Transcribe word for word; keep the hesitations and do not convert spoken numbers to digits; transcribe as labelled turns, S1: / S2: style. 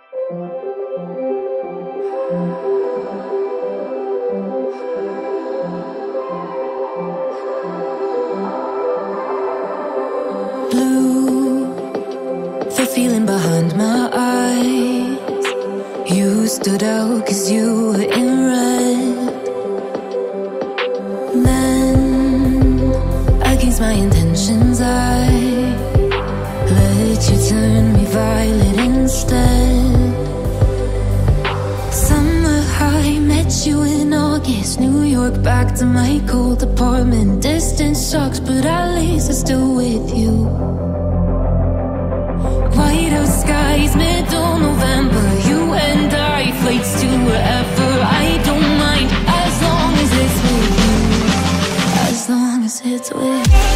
S1: Feeling behind my eyes, you stood out cause you were in red. Then, against my intentions, I let you turn me violet instead. Summer high, met you in August, New York back to my cold apartment. Distance sucks, but at least I'm still with you. Whiteout skies, middle November, you and I, flights to wherever. I don't mind as long as it's with you, as long as it's with you.